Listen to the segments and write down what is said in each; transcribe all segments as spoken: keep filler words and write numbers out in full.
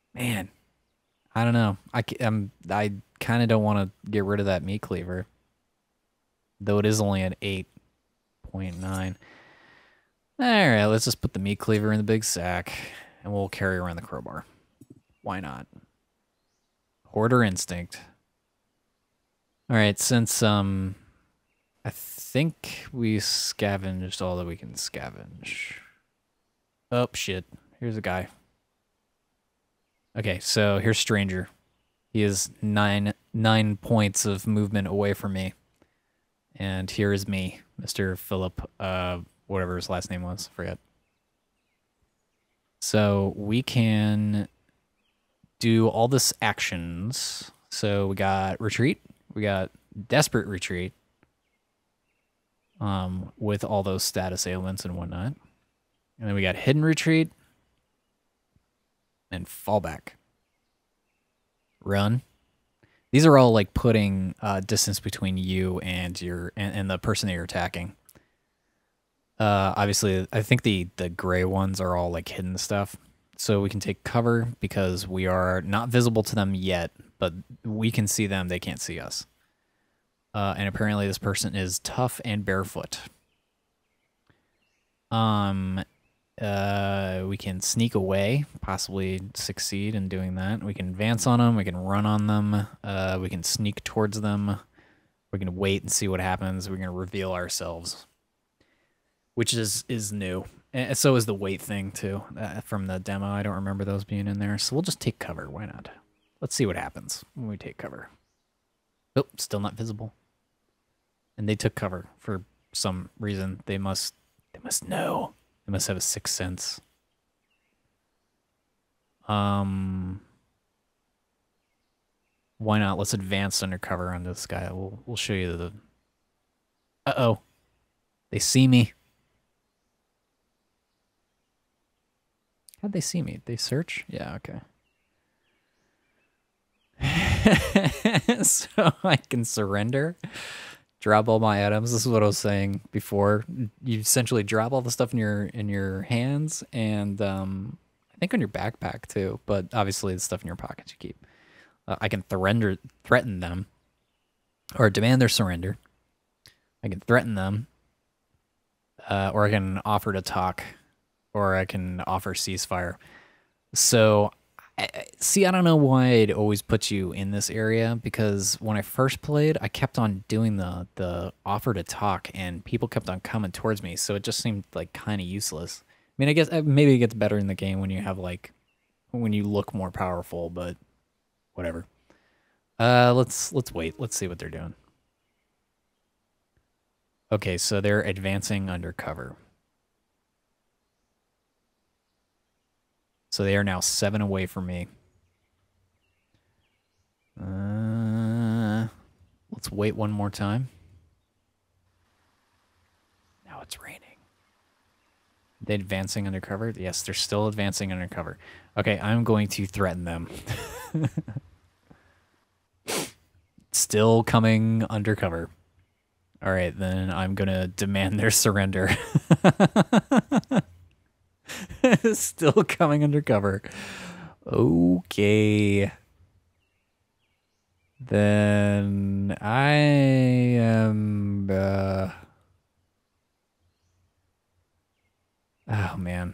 Man, I don't know. I, ca- I'm, I kind of don't want to get rid of that meat cleaver, though it is only at eight point nine. All right, let's just put the meat cleaver in the big sack, and we'll carry around the crowbar. Why not? Hoarder instinct. All right, since um, I think we scavenged all that we can scavenge. Oh shit! Here's a guy. Okay, so here's Stranger. He is nine nine points of movement away from me, and here is me, Mister Philip. Uh, whatever his last name was, forget. So we can do all this actions. So we got retreat, we got desperate retreat, um, with all those status ailments and whatnot, and then we got hidden retreat and fallback. Run. These are all like putting uh, distance between you and your and, and the person that you're attacking. Uh, obviously, I think the the gray ones are all like hidden stuff. So we can take cover because we are not visible to them yet, but we can see them. They can't see us. Uh, and apparently, this person is tough and barefoot. Um, uh, we can sneak away, possibly succeed in doing that. We can advance on them. We can run on them. Uh, we can sneak towards them. We can wait and see what happens. We're gonna reveal ourselves, which is is new. And so is the wait thing too, uh, from the demo. I don't remember those being in there, so we'll just take cover. Why not? Let's see what happens when we take cover. Oh, still not visible. And they took cover for some reason. They must they must know. They must have a sixth sense. Um, why not? Let's advance undercover on this guy. We'll we'll show you the. Uh oh, they see me. How'd they see me? They search? Yeah, okay. So I can surrender, drop all my items. This is what I was saying before. You essentially drop all the stuff in your in your hands and um, I think on your backpack too, but obviously the stuff in your pockets you keep. Uh, I can surrender, threaten them, or demand their surrender. I can threaten them, uh, or I can offer to talk, or I can offer ceasefire. So, I, see, I don't know why it always puts you in this area, because when I first played, I kept on doing the, the offer to talk, and people kept on coming towards me, so it just seemed like kind of useless. I mean, I guess uh, maybe it gets better in the game when you have, like, when you look more powerful, but whatever. Uh, let's, let's wait. Let's see what they're doing. Okay, so they're advancing undercover. So they are now seven away from me. Uh, let's wait one more time. Now it's raining. Are they advancing undercover? Yes, they're still advancing undercover. Okay, I'm going to threaten them. Still coming undercover. All right, then I'm going to demand their surrender. Still coming undercover. Okay. Then I am... Uh... Oh, man.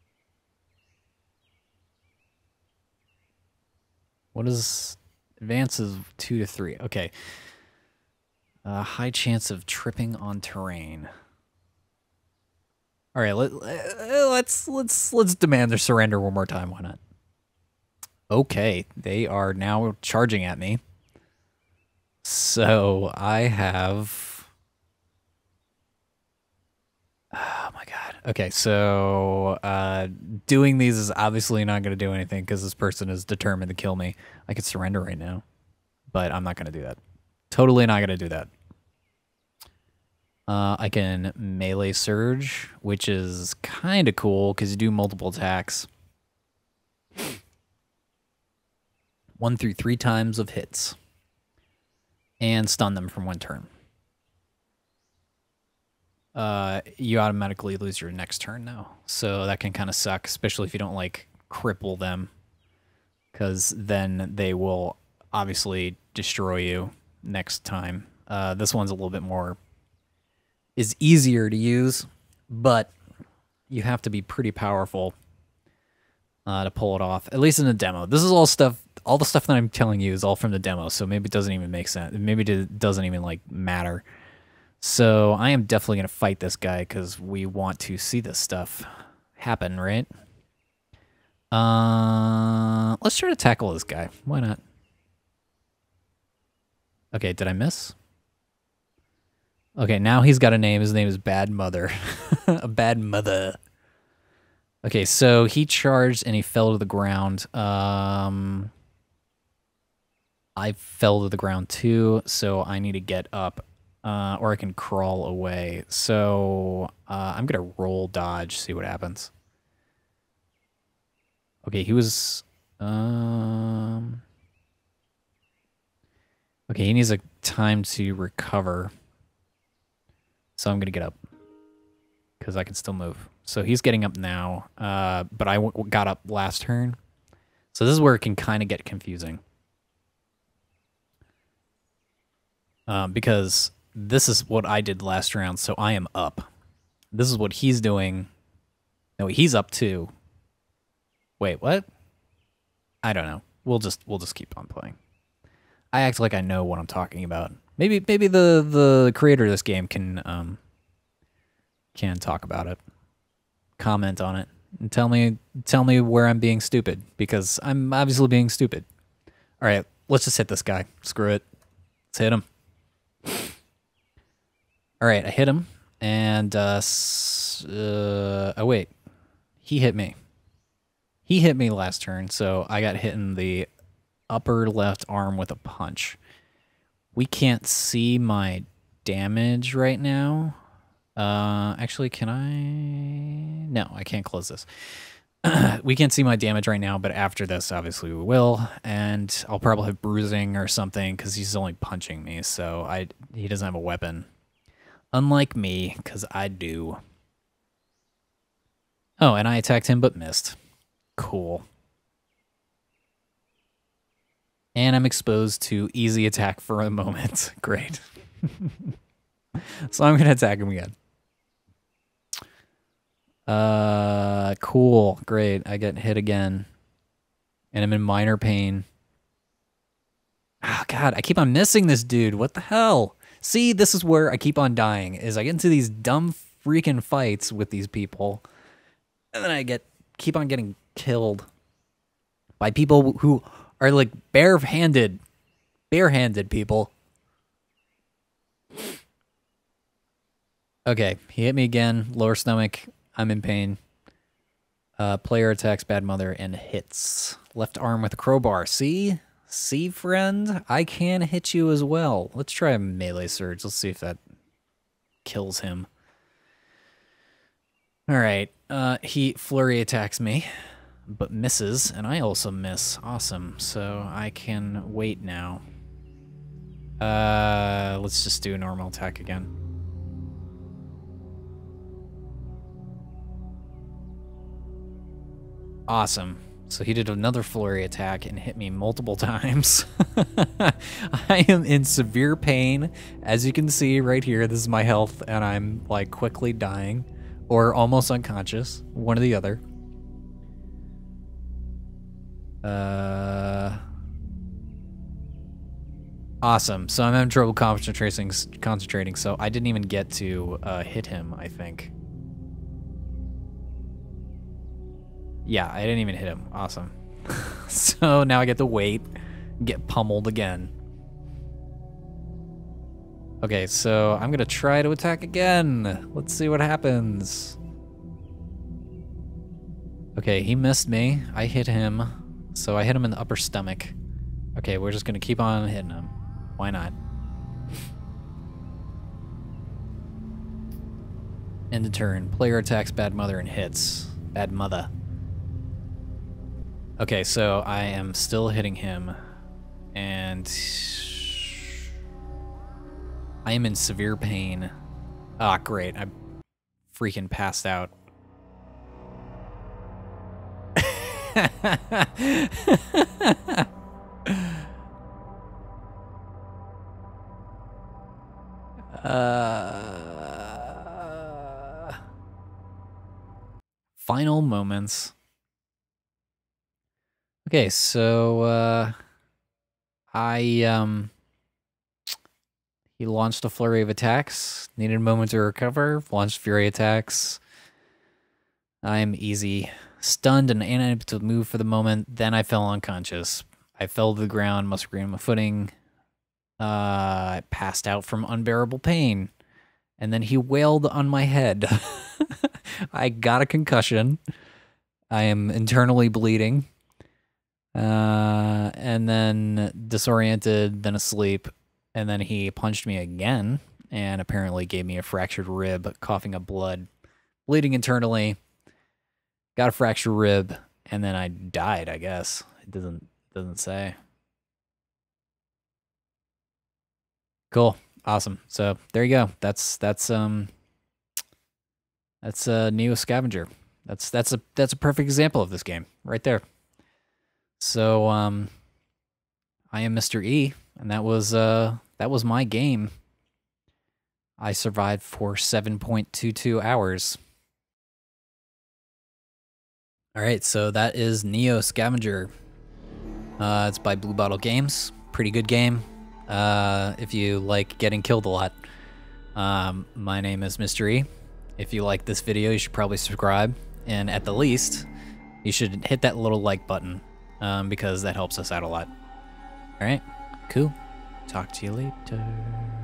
What is... Advances two to three. Okay. Uh, high chance of tripping on terrain. All right, let, let's let's let's demand their surrender one more time. Why not? Okay, they are now charging at me. So I have. Oh my god. Okay, so uh, doing these is obviously not going to do anything because this person is determined to kill me. I could surrender right now, but I'm not going to do that. Totally not going to do that. Uh, I can melee surge, which is kind of cool because you do multiple attacks. One through three times of hits. And stun them from one turn. Uh, you automatically lose your next turn now. So that can kind of suck, especially if you don't, like, cripple them. because then they will obviously destroy you next time. Uh, this one's a little bit more, is easier to use, but you have to be pretty powerful uh, to pull it off, at least in the demo. This is all stuff, all the stuff that I'm telling you is all from the demo, so maybe it doesn't even make sense. Maybe it doesn't even, like, matter. So I am definitely going to fight this guy because we want to see this stuff happen, right? Uh, let's try to tackle this guy. Why not? Okay, did I miss? Okay, now he's got a name. His name is Bad Mother. A bad mother. Okay, so he charged and he fell to the ground. Um, I fell to the ground too, so I need to get up. Uh, or I can crawl away. So uh, I'm going to roll dodge, see what happens. Okay, he was... Um, okay, he needs a time to recover. So I'm going to get up. Because I can still move. So he's getting up now. Uh, but I w got up last turn. So this is where it can kind of get confusing. Um, because... This is what I did last round, so I am up. This is what he's doing. No, he's up too. Wait, what? I don't know. We'll just we'll just keep on playing. I act like I know what I'm talking about. Maybe maybe the the creator of this game can um can talk about it. Comment on it and tell me tell me where I'm being stupid, because I'm obviously being stupid. All right, let's just hit this guy. Screw it. Let's hit him. All right, I hit him, and, uh, uh, oh, wait. He hit me. He hit me last turn, so I got hit in the upper left arm with a punch. We can't see my damage right now. Uh, actually, can I? No, I can't close this. We can't see my damage right now, but after this, obviously we will, and I'll probably have bruising or something, because he's only punching me, so I he doesn't have a weapon. Unlike me, because I do. Oh, and I attacked him but missed. Cool. And I'm exposed to easy attack for a moment. Great. So I'm going to attack him again. Uh, cool. Great. I get hit again. And I'm in minor pain. Oh, God. I keep on missing this dude. What the hell? See, this is where I keep on dying, is I get into these dumb freaking fights with these people, and then I get keep on getting killed by people who are like bare-handed, bare-handed people. Okay, he hit me again, lower stomach, I'm in pain. Uh, player attacks Bad Mother and hits. Left arm with a crowbar, see? See, friend? I can hit you as well. Let's try a melee surge. Let's see if that kills him. Alright. Uh, he flurry attacks me, but misses, and I also miss. Awesome. So I can wait now. Uh, let's just do a normal attack again. Awesome. So he did another flurry attack and hit me multiple times. I am in severe pain. As you can see right here, this is my health, and I'm like quickly dying or almost unconscious, one or the other. Uh, awesome. So I'm having trouble concentrating, concentrating, so I didn't even get to uh, hit him, I think. Yeah, I didn't even hit him. Awesome. So now I get to wait, get pummeled again. Okay, so I'm gonna try to attack again. Let's see what happens. Okay, he missed me. I hit him. So I hit him in the upper stomach. Okay, we're just gonna keep on hitting him. Why not? End of turn. Player attacks Bad Mother and hits. Bad Mother. Okay, so I am still hitting him, and I am in severe pain. Ah, great. I freaking passed out. uh, final moments. Okay, so uh, I um, he launched a flurry of attacks. Needed a moment to recover. Launched fury attacks. I'm easy. Stunned and unable to move for the moment. Then I fell unconscious. I fell to the ground, must regain my footing. Uh, I passed out from unbearable pain. And then he wailed on my head. I got a concussion. I am internally bleeding. Uh, and then disoriented, then asleep. And then he punched me again and apparently gave me a fractured rib, coughing up blood, bleeding internally. Got a fractured rib, and then I died, I guess. It doesn't doesn't say. Cool. Awesome. So there you go. That's that's um that's a NEO Scavenger. That's that's a that's a perfect example of this game right there. So um I am Mister E, and that was uh that was my game. I survived for seven point two two hours. All right, so that is NEO Scavenger. Uh, it's by Blue Bottle Games. Pretty good game. Uh, if you like getting killed a lot. Um, my name is Mister E. If you like this video, you should probably subscribe. And at the least, you should hit that little like button um, because that helps us out a lot. All right, cool. Talk to you later.